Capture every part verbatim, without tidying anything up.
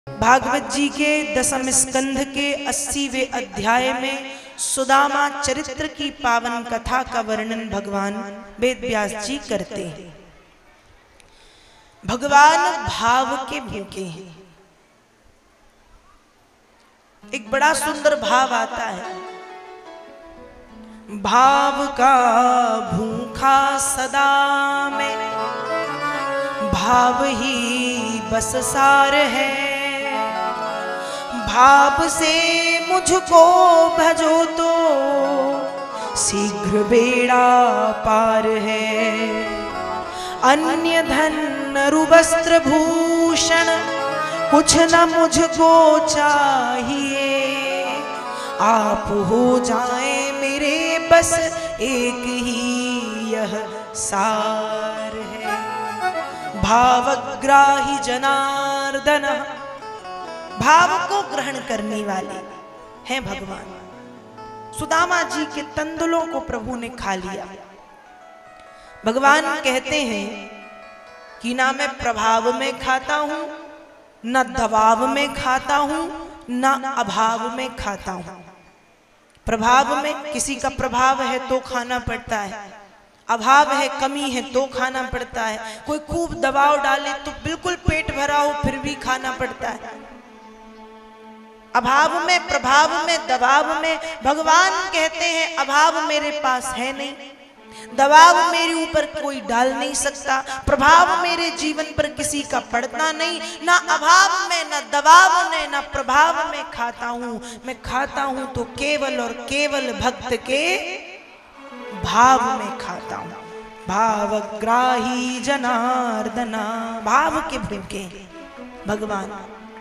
भागवत जी के दसम स्कंध के अस्सीवें अध्याय में सुदामा चरित्र की पावन कथा का वर्णन भगवान वेद व्यास जी करते हैं। भगवान भाव के भूखे हैं। एक बड़ा सुंदर भाव आता है, भाव का भूखा सदा में भाव ही बस सार है, भाव से मुझको भजो तो शीघ्र बेड़ा पार है। अन्य धन रुवस्त्र भूषण कुछ न मुझको चाहिए, आप हो जाए मेरे बस एक ही यह सार है। भावग्राही जनार्दन, भाव को ग्रहण करने वाले हैं भगवान। सुदामा जी के तंदुलों को प्रभु ने खा लिया। भगवान कहते हैं कि ना मैं प्रभाव में खाता हूं, न दबाव में खाता हूं, न अभाव में खाता हूं। प्रभाव में किसी का प्रभाव है तो खाना पड़ता है, अभाव है कमी है तो खाना पड़ता है, कोई खूब दबाव डाले तो बिल्कुल पेट भरा हो फिर भी खाना पड़ता है। अभाव में, प्रभाव में, दबाव में भगवान कहते हैं अभाव मेरे पास है नहीं, दबाव मेरे ऊपर कोई डाल नहीं सकता, प्रभाव मेरे जीवन पर किसी का पड़ता नहीं। ना अभाव में, ना दबाव में, ना प्रभाव में खाता हूं। मैं खाता हूं तो केवल और केवल भक्त के भाव में खाता हूं। भावग्राही जनार्दना, भाव के भूखे भगवान।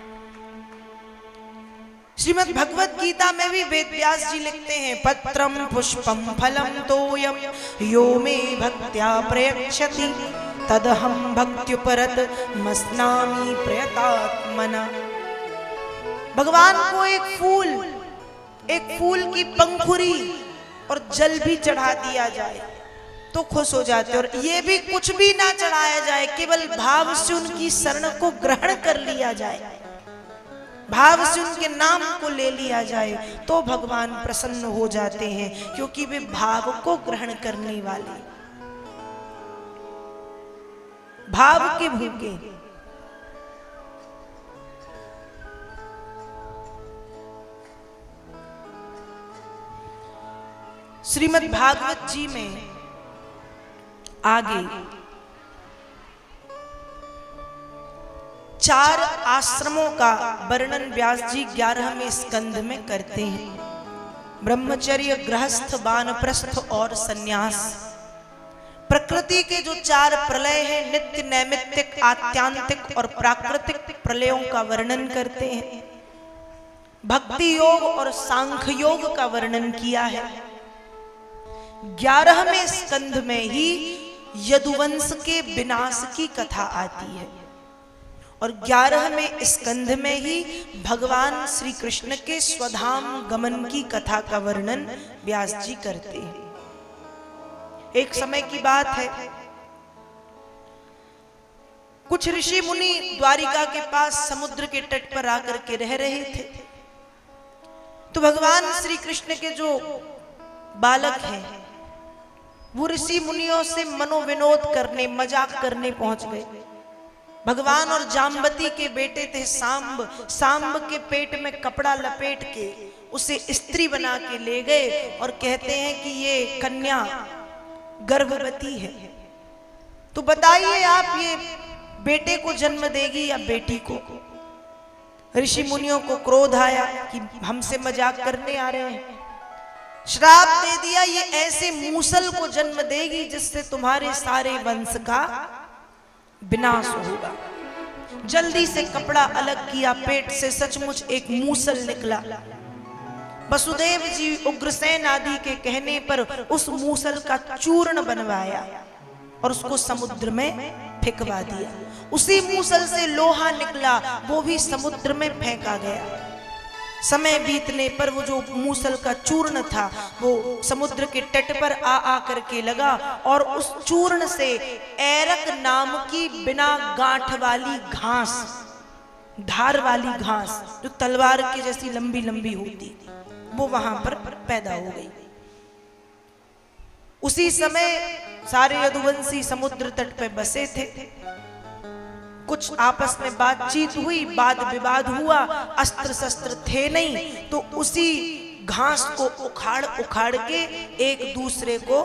श्रीमद् भगवत गीता में भी वेद व्यास जी लिखते हैं, पत्रम पुष्पम फलम तोयम यो मे भक्त्या प्रयच्छति तदहम भक्त्युपरत मस्नामि प्रयतात्मना। भगवान को एक फूल, एक फूल की पंखुरी और जल भी चढ़ा दिया जाए तो खुश हो जाते, और ये भी कुछ भी ना चढ़ाया जाए, केवल भाव से उनकी शरण को ग्रहण कर लिया जाए, भाव से उनके नाम को ले लिया जाए तो भगवान प्रसन्न हो जाते हैं, क्योंकि वे भाव को ग्रहण करने वाले, भाव के भूखे। श्रीमद् भागवत जी में आगे चार आश्रमों का वर्णन व्यास जी ग्यारहवें स्कंध में करते हैं। ब्रह्मचर्य, गृहस्थ, वानप्रस्थ और सन्यास। प्रकृति के जो चार प्रलय हैं, नित्य, नैमित्तिक, आत्यांतिक और प्राकृतिक प्रलयों का वर्णन करते हैं। भक्ति योग और सांख्य योग का वर्णन किया है। ग्यारहवें स्कंध में ही यदुवंश के विनाश की कथा आती है, और ग्यारहवें स्कंध में ही भगवान श्री कृष्ण के स्वधाम गमन की कथा का वर्णन व्यास जी करते हैं। एक समय की बात है, कुछ ऋषि मुनि द्वारिका के पास समुद्र के तट पर आकर के रह रहे थे, तो भगवान श्री कृष्ण के जो बालक हैं वो ऋषि मुनियों से मनोविनोद करने, मजाक करने पहुंच गए। भगवान और जाम्बती के बेटे थे सांब, सांब के पेट में कपड़ा लपेट के उसे स्त्री बना के ले गए और कहते हैं कि ये कन्या गर्भवती है, तो बताइए आप ये बेटे को जन्म देगी या बेटी को। ऋषि मुनियों को क्रोध आया कि हमसे मजाक करने आ रहे हैं, श्राप दे दिया, ये ऐसे मूसल को जन्म देगी जिससे तुम्हारे सारे वंश का विनाश होगा। जल्दी से कपड़ा अलग किया, पेट से सचमुच एक मूसल निकला। वसुदेव जी, उग्रसेन आदि के कहने पर उस मूसल का चूर्ण बनवाया और उसको समुद्र में फेंकवा दिया। उसी मूसल से लोहा निकला, वो भी समुद्र में फेंका गया। समय बीतने पर वो जो मूसल का चूर्ण था वो समुद्र के तट पर आ आ करके लगा, और उस चूर्ण से ऐरक नाम की बिना गांठ वाली घास धार वाली घास जो तलवार की जैसी लंबी लंबी होती, वो वहां पर पैदा हो गई। उसी समय सारे यदुवंशी समुद्र तट पे बसे थे। कुछ आपस में बातचीत हुई, वाद विवाद हुआ, अस्त्र शस्त्र थे नहीं, तो उसी घास को उखाड़ उखाड़ के एक दूसरे को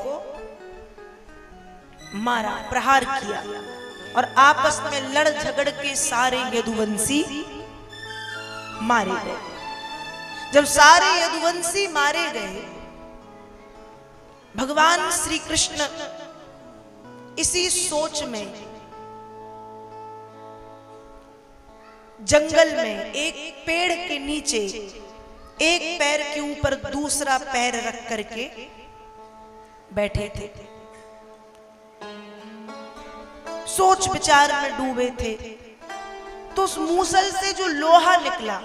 मारा, प्रहार किया और आपस में लड़ झगड़ के सारे यदुवंशी मारे गए। जब सारे यदुवंशी मारे गए, भगवान श्री कृष्ण इसी सोच में जंगल में एक पेड़ के नीचे एक पैर के ऊपर दूसरा पैर रख करके बैठे थे, सोच विचार में डूबे थे। तो उस मूसल से जो लोहा निकला,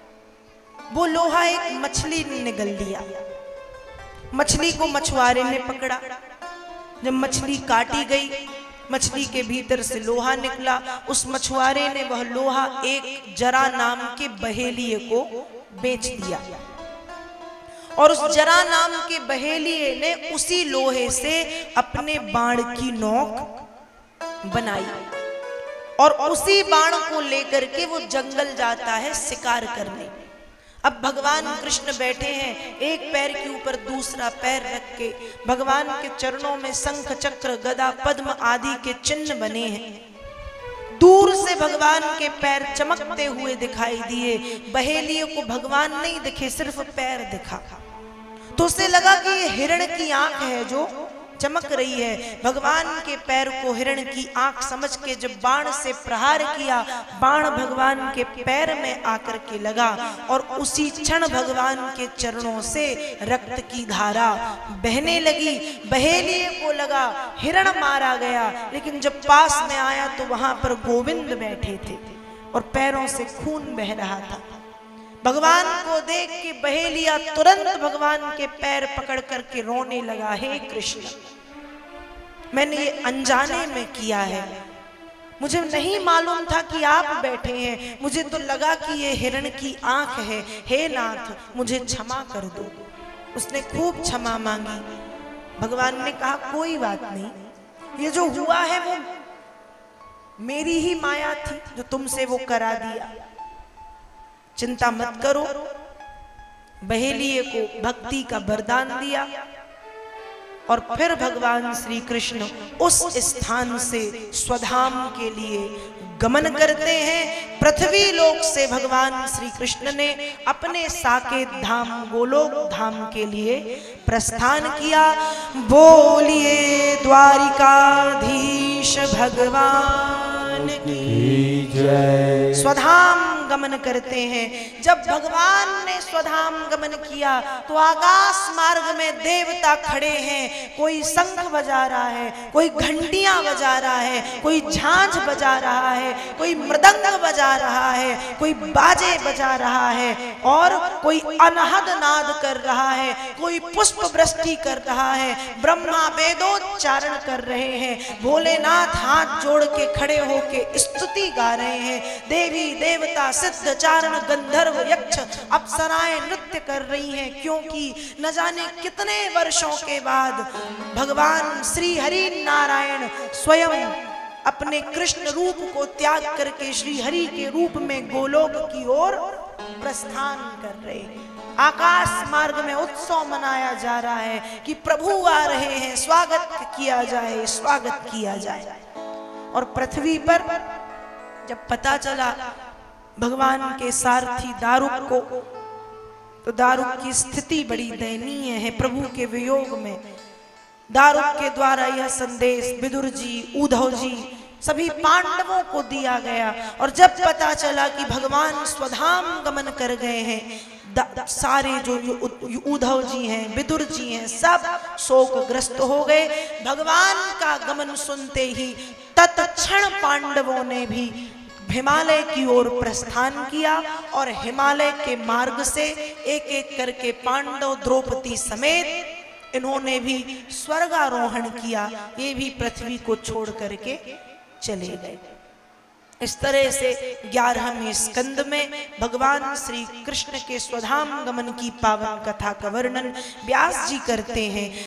वो लोहा एक मछली ने निगल लिया। मछली को मछुआरे ने पकड़ा। जब मछली काटी गई, मछली के भीतर से लोहा निकला। उस मछुआरे ने वह लोहा एक जरा नाम के बहेलिए को बेच दिया और उस जरा नाम के बहेलिए ने उसी लोहे से अपने बाण की नोक बनाई और उसी बाण को लेकर के वो जंगल जाता है शिकार करने। अब भगवान कृष्ण बैठे हैं, एक पैर के ऊपर दूसरा पैर रख के। भगवान के चरणों में शंख चक्र गदा पद्म आदि के चिन्ह बने हैं। दूर से भगवान के पैर चमकते हुए दिखाई दिए। बहेलिए को भगवान नहीं दिखे, सिर्फ पैर दिखा। तो उसे लगा कि ये हिरण की आंख है जो चमक रही है। भगवान के पैर को हिरण की आंख समझ के जब बाण से प्रहार किया, बाण भगवान के पैर में आकर के लगा और उसी क्षण भगवान के चरणों से रक्त की धारा बहने लगी। बहेलिए को लगा हिरण मारा गया, लेकिन जब पास में आया तो वहां पर गोविंद बैठे थे और पैरों से खून बह रहा था। भगवान को देख के बहेलिया तुरंत भगवान के पैर पकड़ करके रोने लगा, हे कृष्ण, मैंने ये अनजाने में किया है, मुझे नहीं मालूम था कि आप बैठे हैं, मुझे तो लगा कि ये हिरण की आंख है, हे नाथ मुझे क्षमा कर दो। उसने खूब क्षमा मांगी। भगवान ने कहा कोई बात नहीं, ये जो हुआ है वो मेरी ही माया थी जो तुमसे वो करा दिया, चिंता मत करो। बहेलिए को भक्ति का वरदान दिया और फिर भगवान श्री कृष्ण उस स्थान से स्वधाम के लिए गमन करते हैं। पृथ्वी लोक से भगवान श्री कृष्ण ने अपने साकेत धाम गोलोक धाम के लिए प्रस्थान किया। बोलिए द्वारिकाधीश भगवान की जय। स्वधाम गमन करते हैं। जब भगवान ने स्वधाम गमन किया तो आकाश मार्ग में देवता खड़े हैं। कोई शंख बजा रहा है, कोई घंटियां बजा रहा है, कोई झांझ बजा रहा है, कोई मृदंग बजा रहा है, कोई बाजे बजा रहा है और कोई अनहद नाद कर रहा है, कोई पुष्प वृष्टि कर रहा है, ब्रह्मा वेदोच्चारण कर रहे हैं, भोलेनाथ हाथ जोड़ के खड़े होके स्तुति गा रहे हैं, देवी देवता सिद्ध चारण गंधर्व यक्ष अप्सराएं नृत्य कर रही हैं, क्योंकि न जाने कितने वर्षों के बाद भगवान श्री हरि नारायण स्वयं अपने कृष्ण रूप को त्याग करके श्री हरि के रूप में गोलोक की ओर प्रस्थान कर रहे हैं। आकाश मार्ग में उत्सव मनाया जा रहा है कि प्रभु आ रहे हैं, स्वागत किया जाए, स्वागत किया जाए। और पृथ्वी पर जब पता चला भगवान के सारथी दारुक को, तो दारुक की स्थिति बड़ी दयनीय है। प्रभु के वियोग में दारुक के द्वारा यह संदेश विदुर जी, उद्धव जी, सभी पांडवों को दिया गया। और जब पता चला कि भगवान स्वधाम गमन कर गए हैं, सारे जो उद्धव जी हैं, विदुर जी हैं, सब शोकग्रस्त हो गए। भगवान का गमन सुनते ही तत्क्षण पांडवों ने भी हिमालय की ओर प्रस्थान किया और हिमालय के मार्ग से एक एक करके पांडव द्रौपदी समेत इन्होंने भी स्वर्गारोहण किया। ये भी पृथ्वी को छोड़ करके चले गए। इस तरह से ग्यारहवें स्कंद में भगवान श्री कृष्ण के स्वधाम गमन की पावन कथा का वर्णन व्यास जी करते हैं।